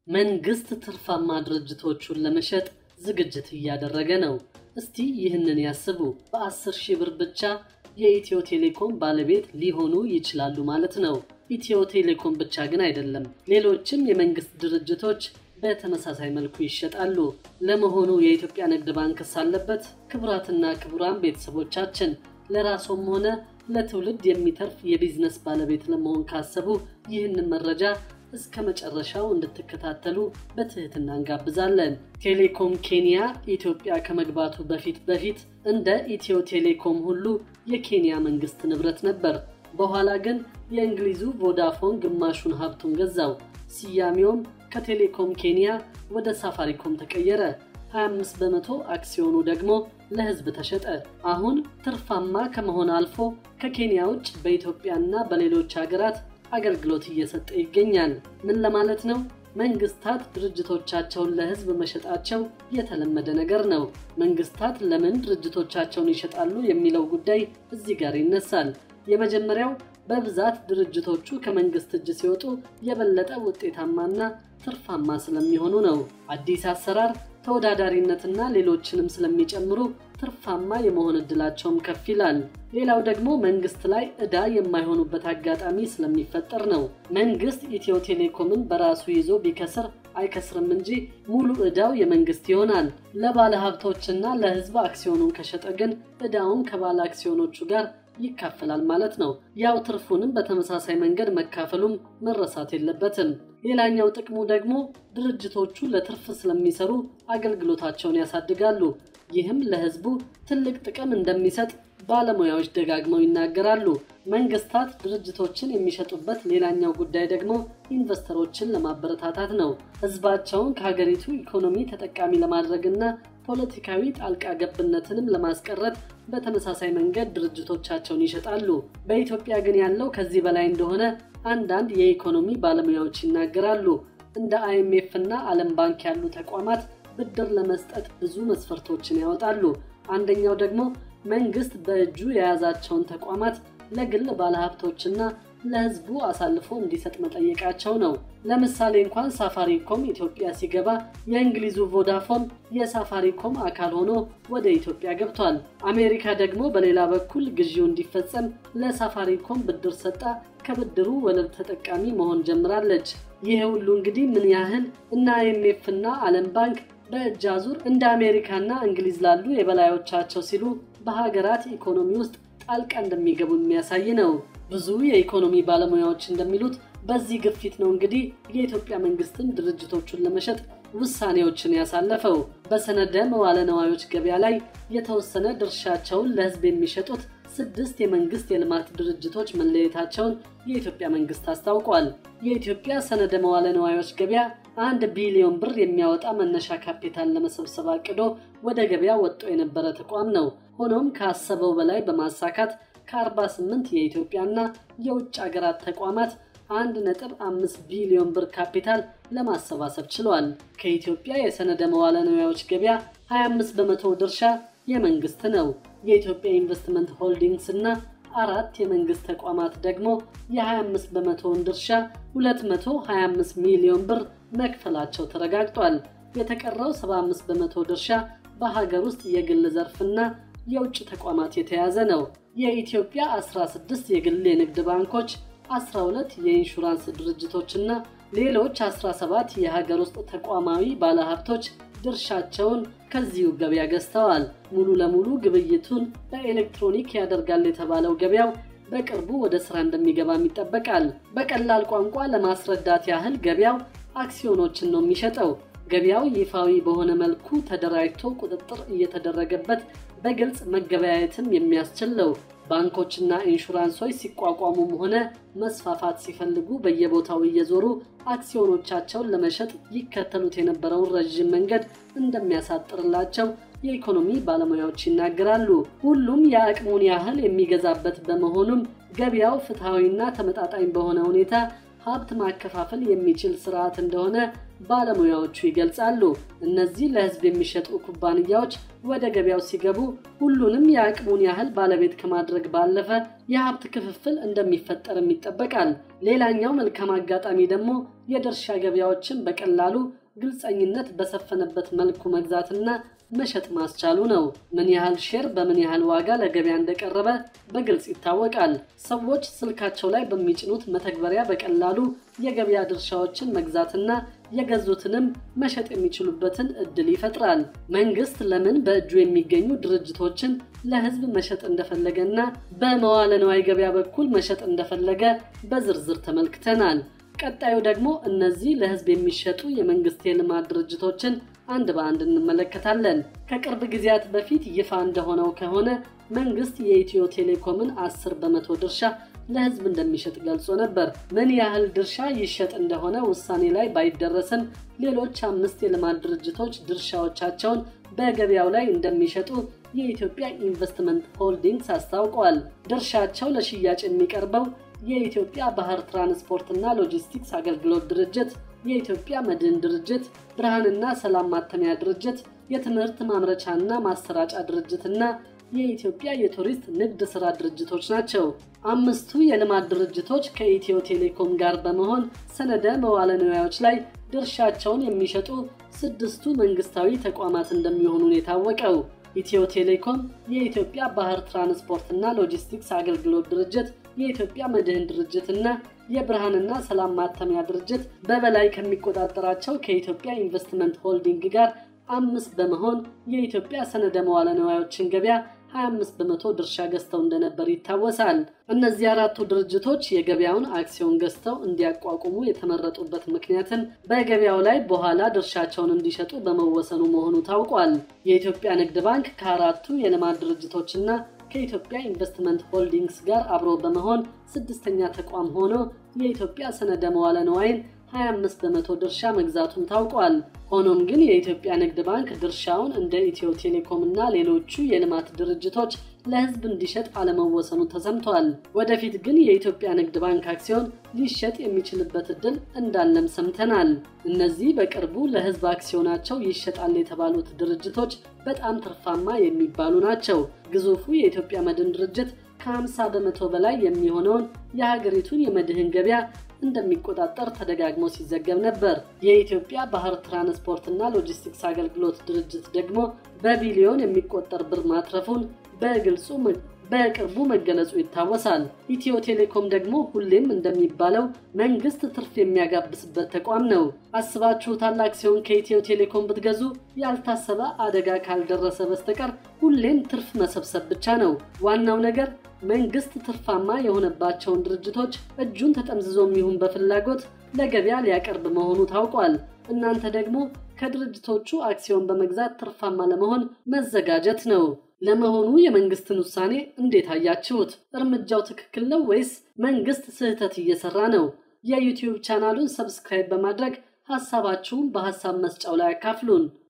መንግስት ትርፋማ ድርጅቶቹን ለመሸጥ ዝግጅት እያደረገ ነው። እስቲ ይህንን ያስቡ። በ10 ሺህ ብር ብቻ የኢትዮ ቴሌኮም ባለቤት ሊሆኑ ይችላሉ ማለት ነው። ኢትዮ ቴሌኮም ብቻ ግን አይደለም፣ ሌሎችም የመንግስት ድርጅቶች በተመሳሳይ መልኩ ይሸጣሉ። ለመሆኑ የኢትዮጵያ ንግድ ባንክ ሳለበት? ክቡራትና ክቡራን ቤተሰቦቻችን፣ ለራስዎም ሆነ ለትውልድ የሚተርፍ የቢዝነስ ባለቤት ለመሆን ካሰቡ ይህንን መረጃ እስከ መጨረሻው እንድትከታተሉ በትህትና እንጋብዛለን። ቴሌኮም ኬንያ ኢትዮጵያ ከመግባቱ በፊት እንደ ኢትዮ ቴሌኮም ሁሉ የኬንያ መንግስት ንብረት ነበር። በኋላ ግን የእንግሊዙ ቮዳፎን ግማሹን ሀብቱን ገዛው። ስያሜውም ከቴሌኮም ኬንያ ወደ ሳፋሪኮም ተቀየረ። 25% አክሲዮኑ ደግሞ ለህዝብ ተሸጠ። አሁን ትርፋማ ከመሆን አልፎ ከኬንያ ውጭ በኢትዮጵያና በሌሎች ሀገራት አገልግሎት እየሰጠ ይገኛል። ምን ለማለት ነው? መንግስታት ድርጅቶቻቸውን ለህዝብ መሸጣቸው የተለመደ ነገር ነው። መንግስታት ለምን ድርጅቶቻቸውን ይሸጣሉ የሚለው ጉዳይ እዚህ ጋር ይነሳል። የመጀመሪያው በብዛት ድርጅቶቹ ከመንግስት እጅ ሲወጡ የበለጠ ውጤታማና ትርፋማ ስለሚሆኑ ነው። አዲስ አሰራር፣ ተወዳዳሪነትና ሌሎችንም ስለሚጨምሩ ትርፋማ የመሆን እድላቸውም ከፍ ይላል። ሌላው ደግሞ መንግስት ላይ ዕዳ የማይሆኑበት አጋጣሚ ስለሚፈጠር ነው። መንግስት ኢትዮ ቴሌኮምን በራሱ ይዞ ቢከስር አይከስርም እንጂ ሙሉ ዕዳው የመንግስት ይሆናል። ለባለ ሀብቶችና ለህዝብ አክሲዮኑን ከሸጠ ግን ዕዳውን ከባለ አክሲዮኖቹ ጋር ይካፈላል ማለት ነው። ያው ትርፉንም በተመሳሳይ መንገድ መካፈሉም መረሳት የለበትም። ሌላኛው ጥቅሙ ደግሞ ድርጅቶቹ ለትርፍ ስለሚሰሩ አገልግሎታቸውን ያሳድጋሉ። ይህም ለህዝቡ ትልቅ ጥቅም እንደሚሰጥ ባለሙያዎች ደጋግመው ይናገራሉ። መንግስታት ድርጅቶችን የሚሸጡበት ሌላኛው ጉዳይ ደግሞ ኢንቨስተሮችን ለማበረታታት ነው። ህዝባቸውን ከሀገሪቱ ኢኮኖሚ ተጠቃሚ ለማድረግና ፖለቲካዊ ጣልቃ ገብነትንም ለማስቀረት በተመሳሳይ መንገድ ድርጅቶቻቸውን ይሸጣሉ። በኢትዮጵያ ግን ያለው ከዚህ በላይ እንደሆነ አንዳንድ የኢኮኖሚ ባለሙያዎች ይናገራሉ። እንደ IMF እና ዓለም ባንክ ያሉ ተቋማት ብድር ለመስጠት ብዙ መስፈርቶችን ያወጣሉ። አንደኛው ደግሞ መንግስት በእጁ የያዛቸውን ተቋማት ለግል ባለሀብቶችና ለህዝቡ አሳልፎ እንዲሰጥ መጠየቃቸው ነው። ለምሳሌ እንኳን ሳፋሪኮም ኢትዮጵያ ሲገባ የእንግሊዙ ቮዳፎን የሳፋሪኮም አካል ሆኖ ወደ ኢትዮጵያ ገብቷል። አሜሪካ ደግሞ በሌላ በኩል ግዢው እንዲፈጸም ለሳፋሪኮም ብድር ሰጣ ከብድሩ ወለድ ተጠቃሚ መሆን ጀምራለች። ይሄ ሁሉ እንግዲህ ምን ያህል እና IMF እና ዓለም ባንክ በእጅ አዙር እንደ አሜሪካና እንግሊዝ ላሉ የበላዮቻቸው ሲሉ በሀገራት ኢኮኖሚ ውስጥ ጣልቃ እንደሚገቡ የሚያሳይ ነው። ብዙ የኢኮኖሚ ባለሙያዎች እንደሚሉት በዚህ ግፊት ነው እንግዲህ የኢትዮጵያ መንግስትን ድርጅቶቹን ለመሸጥ ውሳኔዎችን ያሳለፈው። በሰነደ መዋለ ነዋዮች ገበያ ላይ የተወሰነ ድርሻቸውን ለህዝብ የሚሸጡት 6 የመንግስት የልማት ድርጅቶች መለየታቸውን የኢትዮጵያ መንግስት አስታውቋል። የኢትዮጵያ ሰነደ መዋለ ነዋዮች ገበያ 1 ቢሊዮን ብር የሚያወጣ መነሻ ካፒታል ለመሰብሰብ አቅዶ ወደ ገበያ ወጥቶ የነበረ ተቋም ነው። ሆኖም ካሰበው በላይ በማሳካት ከ48 የኢትዮጵያና የውጭ ሀገራት ተቋማት 1.5 ቢሊዮን ብር ካፒታል ለማሰባሰብ ችሏል። ከኢትዮጵያ የሰነደ መዋለ ነዋዮች ገበያ 25% ድርሻ የመንግስት ነው። የኢትዮጵያ ኢንቨስትመንት ሆልዲንግስ እና 4 የመንግስት ተቋማት ደግሞ የ25% ድርሻ 225 ሚሊዮን ብር መክፈላቸው ተረጋግጧል። የተቀረው 75% ድርሻ በሀገር ውስጥ የግል ዘርፍና የውጭ ተቋማት የተያዘ ነው። የኢትዮጵያ 16 የግል የንግድ ባንኮች፣ 12 የኢንሹራንስ ድርጅቶችና ሌሎች 17 የሀገር ውስጥ ተቋማዊ ባለሀብቶች ድርሻቸውን ከዚሁ ገበያ ገዝተዋል። ሙሉ ለሙሉ ግብይቱን በኤሌክትሮኒክ ያደርጋል የተባለው ገበያው በቅርቡ ወደ ስራ እንደሚገባም ይጠበቃል። በቀላል ቋንቋ ለማስረዳት ያህል ገበያው አክሲዮኖችን ነው የሚሸጠው። ገበያው ይፋዊ በሆነ መልኩ ተደራጅቶ ቁጥጥር እየተደረገበት በግልጽ መገበያየትም የሚያስችል ነው። ባንኮችና ኢንሹራንሶች ሲቋቋሙም ሆነ መስፋፋት ሲፈልጉ በየቦታው እየዞሩ አክሲዮኖቻቸውን ለመሸጥ ይከተሉት የነበረውን ረጅም መንገድ እንደሚያሳጥርላቸው የኢኮኖሚ ባለሙያዎች ይናገራሉ። ሁሉም የአቅሙን ያህል የሚገዛበት በመሆኑም ገበያው ፍትሃዊና ተመጣጣኝ በሆነ ሁኔታ ሀብት ማከፋፈል የሚችል ስርዓት እንደሆነ ባለሙያዎቹ ይገልጻሉ። እነዚህ ለህዝብ የሚሸጡ ኩባንያዎች ወደ ገበያው ሲገቡ ሁሉንም የአቅሙን ያህል ባለቤት ከማድረግ ባለፈ የሀብት ክፍፍል እንደሚፈጠርም ይጠበቃል። ሌላኛው መልካም አጋጣሚ ደግሞ የድርሻ ገበያዎችን በቀላሉ ግልጸኝነት በሰፈነበት መልኩ መግዛትና መሸጥ ማስቻሉ ነው። ምን ያህል ሼር በምን ያህል ዋጋ ለገበያ እንደቀረበ በግልጽ ይታወቃል። ሰዎች ስልካቸው ላይ በሚጭኑት መተግበሪያ በቀላሉ የገበያ ድርሻዎችን መግዛትና የገዙትንም መሸጥ የሚችሉበትን እድል ይፈጥራል። መንግስት ለምን በእጁ የሚገኙ ድርጅቶችን ለህዝብ መሸጥ እንደፈለገና በመዋለ ንዋይ ገበያ በኩል መሸጥ እንደፈለገ በዝርዝር ተመልክተናል። ቀጣዩ ደግሞ እነዚህ ለህዝብ የሚሸጡ የመንግስት የልማት ድርጅቶችን አንድ በአንድ እንመለከታለን። ከቅርብ ጊዜያት በፊት ይፋ እንደሆነው ከሆነ መንግስት የኢትዮ ቴሌኮምን 10% ድርሻ ለህዝብ እንደሚሸጥ ገልጾ ነበር። ምን ያህል ድርሻ ይሸጥ እንደሆነ ውሳኔ ላይ ባይደረስም ሌሎች 5 የልማት ድርጅቶች ድርሻዎቻቸውን በገበያው ላይ እንደሚሸጡ የኢትዮጵያ ኢንቨስትመንት ሆልዲንግስ አስታውቋል። ድርሻቸው ለሽያጭ የሚቀርበው የኢትዮጵያ ባህር ትራንስፖርትና ሎጂስቲክስ አገልግሎት ድርጅት፣ የኢትዮጵያ መድን ድርጅት፣ ብርሃንና ሰላም ማተሚያ ድርጅት፣ የትምህርት ማምረቻና ማሰራጫ ድርጅትና የኢትዮጵያ የቱሪስት ንግድ ሥራ ድርጅቶች ናቸው። 5ቱ የልማት ድርጅቶች ከኢትዮ ቴሌኮም ጋር በመሆን ሰነደ መዋለ ንዋዮች ላይ ድርሻቸውን የሚሸጡ 6ቱ መንግስታዊ ተቋማት እንደሚሆኑ የታወቀው ኢትዮ ቴሌኮም፣ የኢትዮጵያ ባህር ትራንስፖርትና ሎጂስቲክስ አገልግሎት ድርጅት፣ የኢትዮጵያ መድህን ድርጅትና የብርሃንና ሰላም ማተሚያ ድርጅት በበላይ ከሚቆጣጠራቸው ከኢትዮጵያ ኢንቨስትመንት ሆልዲንግ ጋር 5 በመሆን የኢትዮጵያ ሰነደ መዋለ ንዋዮችን ገበያ 25% ድርሻ ገዝተው እንደነበር ይታወሳል። እነዚህ 4ቱ ድርጅቶች የገበያውን አክሲዮን ገዝተው እንዲያቋቁሙ የተመረጡበት ምክንያትም በገበያው ላይ በኋላ ድርሻቸውን እንዲሸጡ በመወሰኑ መሆኑ ታውቋል። የኢትዮጵያ ንግድ ባንክ ከ4ቱ የልማት ድርጅቶችና ከኢትዮጵያ ኢንቨስትመንት ሆልዲንግስ ጋር አብሮ በመሆን 6ኛ ተቋም ሆኖ የኢትዮጵያ ሰነደ መዋለ ንዋይን 25% ድርሻ መግዛቱን ታውቋል። ሆኖም ግን የኢትዮጵያ ንግድ ባንክ ድርሻውን እንደ ኢትዮ ቴሌኮም እና ሌሎቹ የልማት ድርጅቶች ለህዝብ እንዲሸጥ አለመወሰኑ ተሰምቷል። ወደፊት ግን የኢትዮጵያ ንግድ ባንክ አክሲዮን ሊሸጥ የሚችልበት እድል እንዳለም ሰምተናል። እነዚህ በቅርቡ ለህዝብ አክሲዮናቸው ይሸጣል የተባሉት ድርጅቶች በጣም ትርፋማ የሚባሉ ናቸው። ግዙፉ የኢትዮጵያ መድን ድርጅት ከ50% በላይ የሚሆነውን የሀገሪቱን የመድህን ገበያ እንደሚቆጣጠር ተደጋግሞ ሲዘገብ ነበር። የኢትዮጵያ ባህር ትራንስፖርትና ሎጂስቲክስ አገልግሎት ድርጅት ደግሞ በቢሊዮን የሚቆጠር ብር ማትረፉን በቅርቡ መገለጹ ይታወሳል። ኢትዮ ቴሌኮም ደግሞ ሁሌም እንደሚባለው መንግስት ትርፍ የሚያጋብስበት ተቋም ነው። አስባችሁታል? አክሲዮን ከኢትዮ ቴሌኮም ብትገዙ ያልታሰበ አደጋ ካልደረሰ በስተቀር ሁሌም ትርፍ መሰብሰብ ብቻ ነው። ዋናው ነገር መንግስት ትርፋማ የሆነባቸውን ድርጅቶች እጁን ተጠምዝዞም ይሁን በፍላጎት ለገበያ ሊያቀርብ መሆኑ ታውቋል። እናንተ ደግሞ ከድርጅቶቹ አክሲዮን በመግዛት ትርፋማ ለመሆን መዘጋጀት ነው። ለመሆኑ የመንግስትን ውሳኔ እንዴት አያችሁት? እርምጃው ትክክል ነው ወይስ መንግስት ስህተት እየሰራ ነው? የዩቲዩብ ቻናሉን ሰብስክራይብ በማድረግ ሐሳባችሁን በሐሳብ መስጫው ላይ አካፍሉን።